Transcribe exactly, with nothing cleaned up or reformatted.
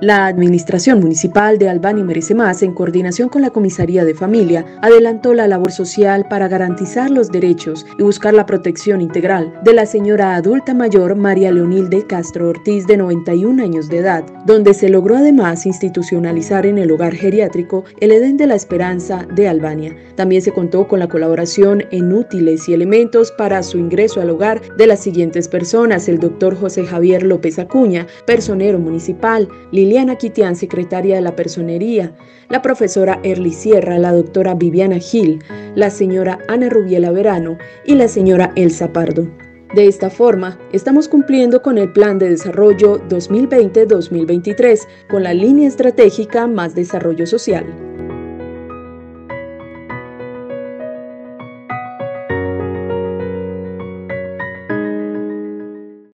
La Administración Municipal de Albania Merece Más, en coordinación con la Comisaría de Familia, adelantó la labor social para garantizar los derechos y buscar la protección integral de la señora adulta mayor María Leonilde Castro Ortiz, de noventa y un años de edad, donde se logró además institucionalizar en el hogar geriátrico el Edén de la Esperanza de Albania. También se contó con la colaboración en útiles y elementos para su ingreso al hogar de las siguientes personas: el doctor José Javier López Acuña, personero municipal; Liliana Quitián, secretaria de la personería; la profesora Erly Sierra; la doctora Viviana Gil; la señora Ana Rubiela Verano y la señora Elsa Pardo. De esta forma, estamos cumpliendo con el Plan de Desarrollo dos mil veinte a dos mil veintitrés, con la línea estratégica Más Desarrollo Social.